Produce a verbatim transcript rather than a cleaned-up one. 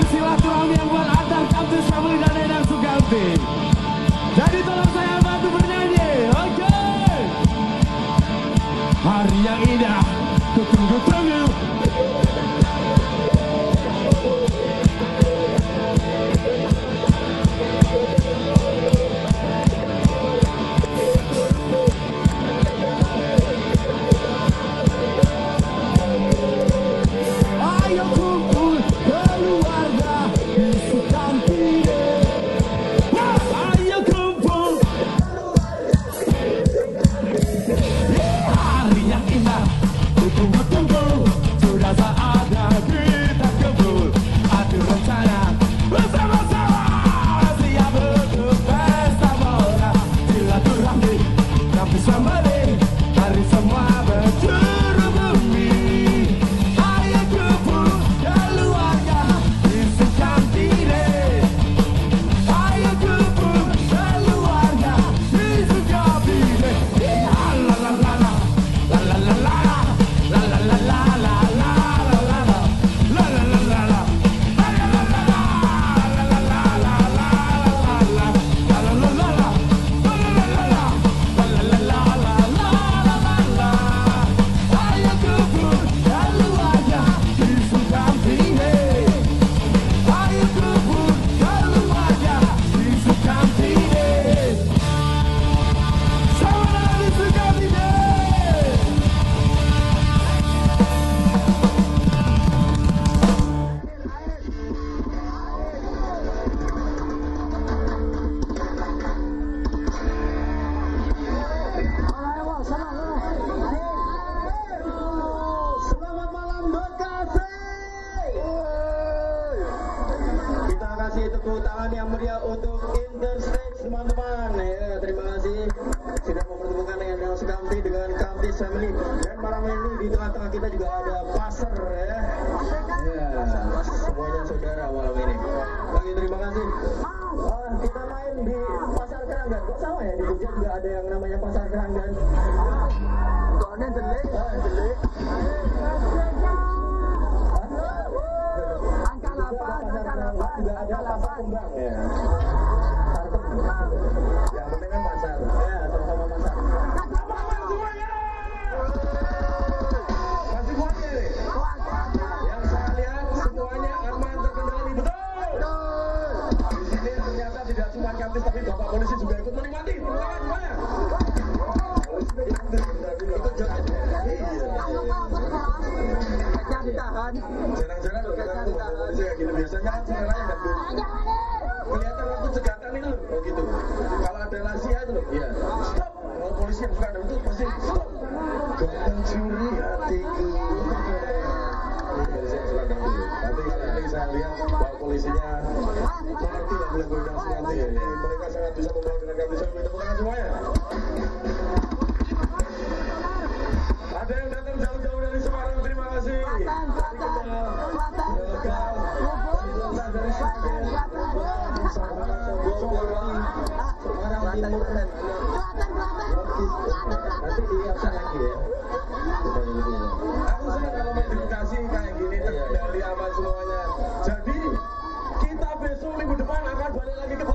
silaturahmi yang buat antar Kamtis Family dan Endang Sukamti. Jadi tolong saya bantu bernyanyi, oke? Okay. Hari yang indah, kutunggu-tunggu. Ayo kumpul keluarga di Sukamti. Ayo kumpul. Hari yang indah, tunggu-tunggu. Sudah saatnya kita kumpul. Adu rencana bersama-sama. Siap untuk pesta bola. Silaturahmi, Kamtis Family. Hari semua berjuru bumi. Ayo kumpul keluarga di Sukamti. Ayo kumpul keluarga di Sukamti. La la la la la la la la la la la la la la la la la la. Selamat malam Bekasi. Kita kasih tepuk tangan yang meriah untuk Interstage teman-teman. Ya, terima kasih sudah mempertemukan dengan Endang Sukamti dengan Kamtis Family. Dan malam ini di tengah-tengah kita juga ada Pasar ya. Ya, semuanya saudara malam ini. Oke, terima kasih. Ah, kita main di Pasar Keranggan. Kok sama ya, di Jogja juga ada yang namanya Pasar Keranggan. Soalnya delik, ah, delik. Angka delapan, angka delapan, juga ada pasar kembang ya. Pasar kembang. Yang penting kan pasar. Ya, sama-sama pasar. Masih kuat ya nih? Yang saya lihat semuanya aman terkendali, betul? Di sini ternyata tidak cuma Kamtis tapi Bapak Polisi juga ikut menikmati. Silakan semuanya. Ikut jalan. Iya. Ditahan. Jarang-jarang loh kita tuh Bapak Polisi kayak gini. Biasanya kan sebenarnya nggak tuh. Kelihatan waktu cegatan itu loh. Oh gitu. Kalau ada rahasia itu loh. Iya. Stop. Kalau polisi yang bukan itu pasti stop. Kau mencuri hatiku. Polisi yang suka ganggu. Nanti kalau nanti saya lihat Bapak polisinya mengerti lagu-lagu yang Sukamti ya. Mereka sangat bisa membawa dengan Kamtis Family. Tepuk tangan semuanya. Ada yang datang jauh-jauh dari Semarang, terima kasih. Dari Kendal, Lokal, Sidoarjo dari Sragen, Semarang, Bogor, Semarang Timur, dan nanti di absen lagi ya. Aku senang kalau main di Bekasi kayak gini, terkendali aman semuanya. Jadi kita besok minggu depan akan balik lagi ke